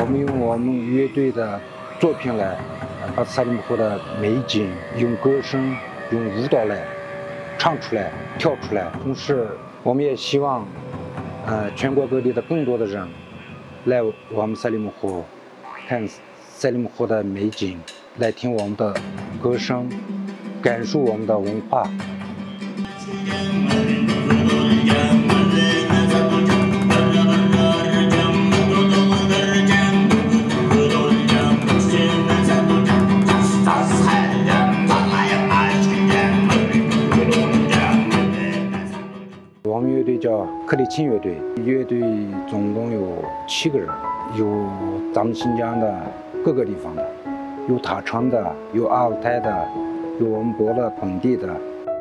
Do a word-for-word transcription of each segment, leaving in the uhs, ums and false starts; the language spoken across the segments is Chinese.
我们用我们乐队的作品来把赛里木湖的美景用歌声、用舞蹈来唱出来、跳出来。同时，我们也希望，呃，全国各地的更多的人来我们赛里木湖看赛里木湖的美景，来听我们的歌声，感受我们的文化。我们乐队叫克里钦乐队，乐队总共有七个人，有咱们新疆的各个地方的，有塔城的，有阿尔泰的，有我们博乐本地的。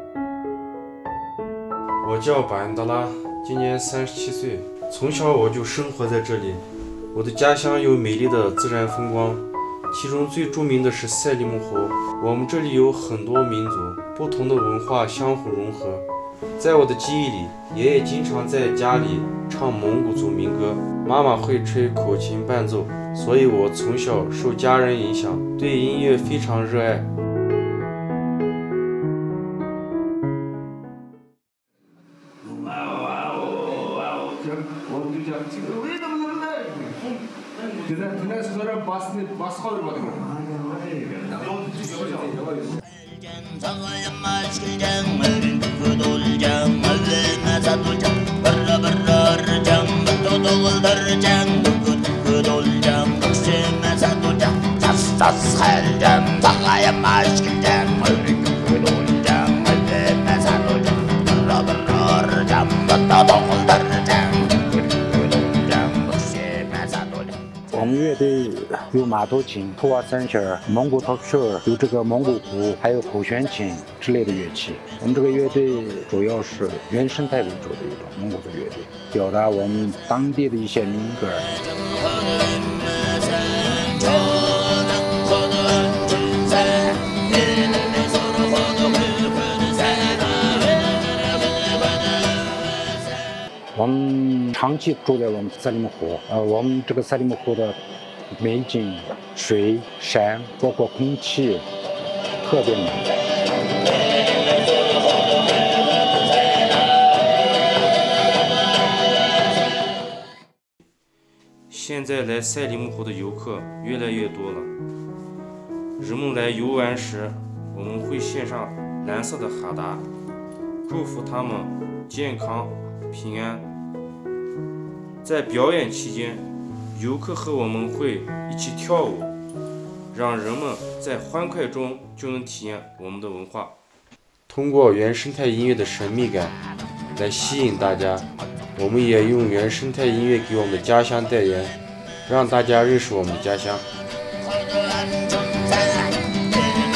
我叫巴恩德拉，今年三十七岁，从小我就生活在这里。我的家乡有美丽的自然风光，其中最著名的是赛里木湖。我们这里有很多民族，不同的文化相互融合。在我的记忆里，爷爷经常在家里唱蒙古族民歌，妈妈会吹口琴伴奏，所以我从小受家人影响，对音乐非常热爱。 我们乐队有马头琴、图瓦三弦、蒙古套曲儿，有这个蒙古鼓，还有口弦琴之类的乐器。我们这个乐队主要是原生态为主的一种蒙古族乐队，表达我们当地的一些民歌。我们长期住在我们赛里木湖，呃，我们这个赛里木湖的美景、水、山，包括空气，特别美。 现在来赛里木湖的游客越来越多了，人们来游玩时，我们会献上蓝色的哈达，祝福他们健康平安。在表演期间，游客和我们会一起跳舞，让人们在欢快中就能体验我们的文化。通过原生态音乐的神秘感来吸引大家，我们也用原生态音乐给我们的家乡代言，让大家认识我们的家乡。